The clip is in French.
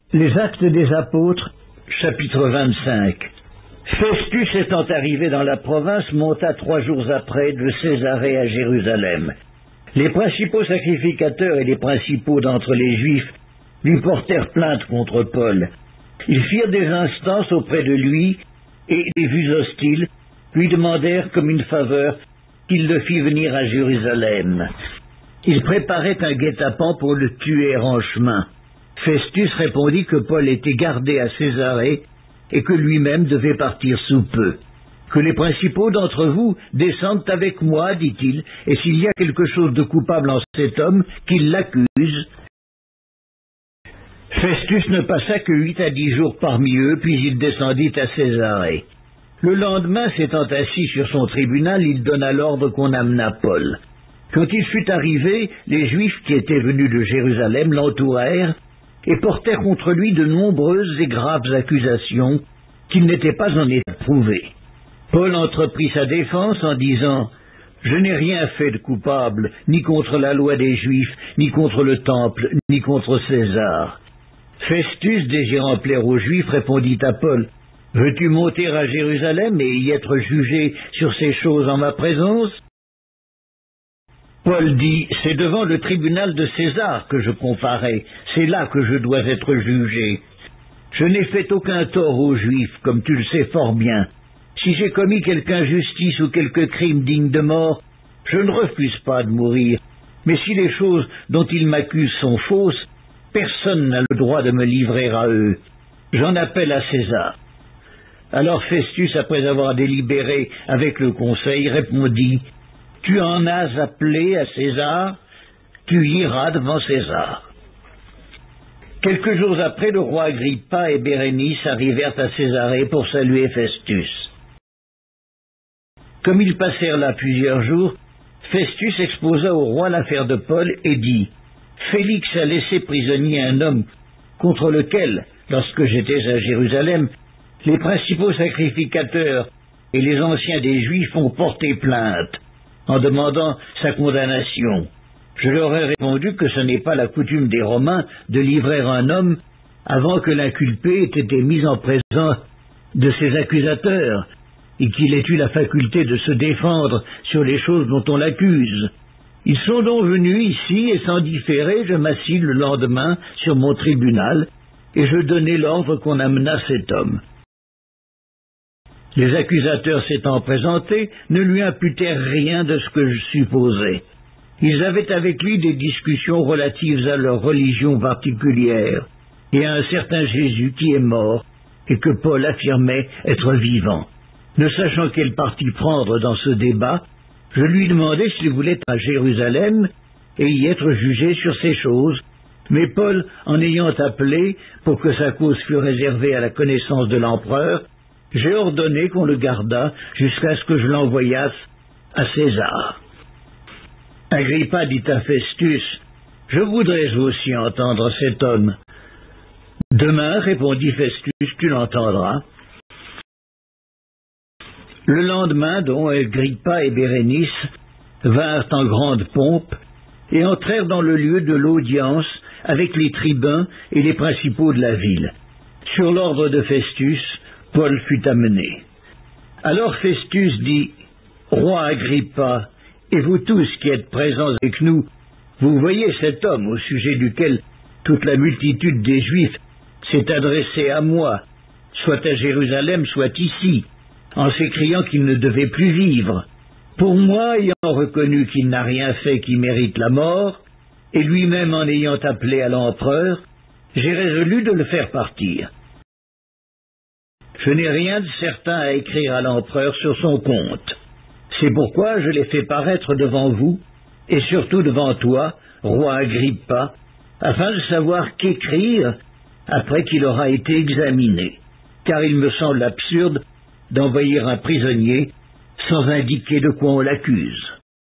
Les Actes des Apôtres, chapitre 25. Festus étant arrivé dans la province, monta 3 jours après de Césarée à Jérusalem. Les principaux sacrificateurs et les principaux d'entre les Juifs lui portèrent plainte contre Paul. Ils firent des instances auprès de lui, et des vues hostiles lui demandèrent comme une faveur qu'il le fît venir à Jérusalem. Ils préparaient un guet-apens pour le tuer en chemin. Festus répondit que Paul était gardé à Césarée et que lui-même devait partir sous peu. Que les principaux d'entre vous descendent avec moi, dit-il, et s'il y a quelque chose de coupable en cet homme, qu'il l'accuse. Festus ne passa que 8 à 10 jours parmi eux, puis il descendit à Césarée. Le lendemain, s'étant assis sur son tribunal, il donna l'ordre qu'on amenât Paul. Quand il fut arrivé, les Juifs qui étaient venus de Jérusalem l'entourèrent et portèrent contre lui de nombreuses et graves accusations qu'il n'était pas en état de prouver. Paul entreprit sa défense en disant « Je n'ai rien fait de coupable, ni contre la loi des Juifs, ni contre le Temple, ni contre César. » Festus, désirant plaire aux Juifs, répondit à Paul « Veux-tu monter à Jérusalem et y être jugé sur ces choses en ma présence ?» Paul dit « C'est devant le tribunal de César que je comparais, c'est là que je dois être jugé. Je n'ai fait aucun tort aux Juifs, comme tu le sais fort bien. Si j'ai commis quelque injustice ou quelque crime digne de mort, je ne refuse pas de mourir. Mais si les choses dont ils m'accusent sont fausses, personne n'a le droit de me livrer à eux. J'en appelle à César. » Alors Festus, après avoir délibéré avec le conseil, répondit « Tu en as appelé à César, tu iras devant César. » Quelques jours après, le roi Agrippa et Bérénice arrivèrent à Césarée pour saluer Festus. Comme ils passèrent là plusieurs jours, Festus exposa au roi l'affaire de Paul et dit « Félix a laissé prisonnier un homme contre lequel, lorsque j'étais à Jérusalem, les principaux sacrificateurs et les anciens des Juifs ont porté plainte en demandant sa condamnation. Je leur ai répondu que ce n'est pas la coutume des Romains de livrer un homme avant que l'inculpé ait été mis en présence de ses accusateurs et qu'il ait eu la faculté de se défendre sur les choses dont on l'accuse. Ils sont donc venus ici et sans différer, je m'assis le lendemain sur mon tribunal et je donnai l'ordre qu'on amenât cet homme. Les accusateurs s'étant présentés, ne lui imputèrent rien de ce que je supposais. Ils avaient avec lui des discussions relatives à leur religion particulière et à un certain Jésus qui est mort et que Paul affirmait être vivant. Ne sachant quel parti prendre dans ce débat, je lui demandai s'il voulait être à Jérusalem et y être jugé sur ces choses, mais Paul, en ayant appelé pour que sa cause fût réservée à la connaissance de l'empereur, j'ai ordonné qu'on le gardât jusqu'à ce que je l'envoyasse à César. Agrippa dit à Festus, « Je voudrais aussi entendre cet homme. » « Demain, répondit Festus, tu l'entendras. » Le lendemain, dont Agrippa et Bérénice vinrent en grande pompe et entrèrent dans le lieu de l'audience avec les tribuns et les principaux de la ville. Sur l'ordre de Festus, Paul fut amené. Alors Festus dit, « Roi Agrippa, et vous tous qui êtes présents avec nous, vous voyez cet homme au sujet duquel toute la multitude des Juifs s'est adressée à moi, soit à Jérusalem, soit ici, en s'écriant qu'il ne devait plus vivre. Pour moi, ayant reconnu qu'il n'a rien fait qui mérite la mort, et lui-même en ayant appelé à l'empereur, j'ai résolu de le faire partir. Je n'ai rien de certain à écrire à l'empereur sur son compte. C'est pourquoi je l'ai fait paraître devant vous, et surtout devant toi, roi Agrippa, afin de savoir qu'écrire après qu'il aura été examiné, car il me semble absurde d'envoyer un prisonnier sans indiquer de quoi on l'accuse.